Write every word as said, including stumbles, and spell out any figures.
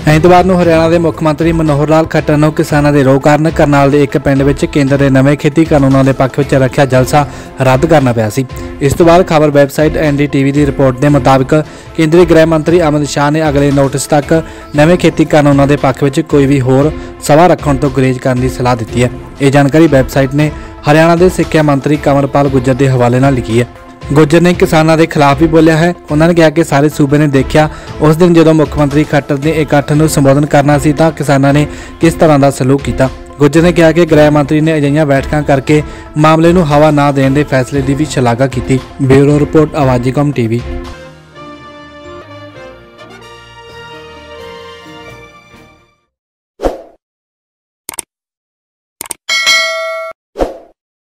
ਐਤਵਾਰ ਨੂੰ ਹਰਿਆਣਾ ਦੇ ਮੁੱਖ ਮੰਤਰੀ ਮਨੋਹਰ ਲਾਲ ਖੱਟਰ ਨੂੰ ਕਿਸਾਨਾਂ ਦੇ ਰੋਹ ਕਾਰਨ ਕਰਨਾਲ ਦੇ ਇੱਕ ਪਿੰਡ ਵਿੱਚ ਕੇਂਦਰ ਦੇ ਨਵੇਂ ਖੇਤੀ ਕਾਨੂੰਨਾਂ ਦੇ ਪੱਖ ਵਿੱਚ ਰੱਖਿਆ ਜਲਸਾ ਰੱਦ ਕਰਨਾ ਪਿਆ ਸੀ। ਇਸ ਤੋਂ ਬਾਅਦ ਖਬਰ website N D T V ਦੀ ਰਿਪੋਰਟ ਦੇ ਮੁਤਾਬਕ ਕੇਂਦਰੀ ਗ੍ਰਹਿ ਮੰਤਰੀ ਅਮਿਤ ਸ਼ਾਹ ਨੇ ਅਗਲੇ ਨੋਟਿਸ ਤੱਕ ਨਵੇਂ ਖੇਤੀ ਕਾਨੂੰਨਾਂ ਦੇ ਪੱਖ ਵਿੱਚ ਕੋਈ ਵੀ ਹੋਰ ਸਭਾ ਰੱਖਣ ਤੋਂ ਗੁਰੇਜ਼ ਕਰਨ ਦੀ ਸਲਾਹ ਦਿੱਤੀ ਹੈ। ਇਹ ਜਾਣਕਾਰੀ ਵੈਬਸਾਈਟ ਨੇ ਹਰਿਆਣਾ ਦੇ ਸਿੱਖਿਆ ਮੰਤਰੀ ਕੰਵਰਪਾਲ ਗੁੱਜਰ ਦੇ ਹਵਾਲੇ ਨਾਲ ਲਿਖੀ ਹੈ। गुज्जर ने किसानों के खिलाफ भी बोलिया है। उन्होंने कहा कि सारे सूबे ने देखा उस दिन जो मुख्यमंत्री खट्टर ने इकट्ठ में संबोधन करना सी तां किसानों ने किस तरह का सलूक किया। गुज्जर ने कहा कि गृह मंत्री ने अजिहियां बैठकां करके मामले नूं हवा ना देने के फैसले की भी शलाघा की। ब्यूरो रिपोर्ट आवाज़ी कौम टीवी।